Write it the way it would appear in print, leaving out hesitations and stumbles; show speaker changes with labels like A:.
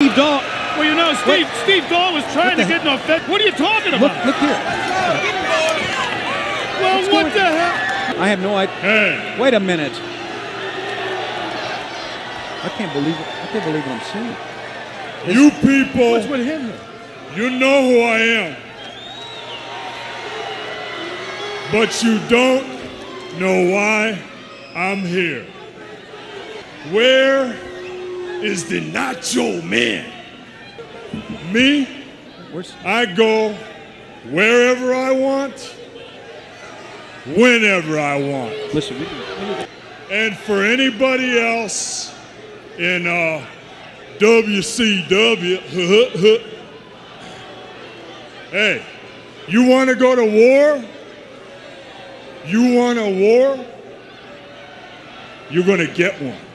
A: Steve Dahl.
B: Well, you know, Steve Dahl was trying to get an offense. What are you talking about?
A: Look here.
B: Well, what the hell?
A: I have no idea.
C: Hey.
A: Wait a minute. I can't believe it. I can't believe what I'm seeing.
C: You people,
B: What's with him?
C: you know who I am. But you don't know why I'm here. Where is the Nacho Man? Me, I go wherever I want, whenever I want.
A: Listen,
C: And for anybody else in WCW, hey, you want to go to war? You want a war? You're going to get one.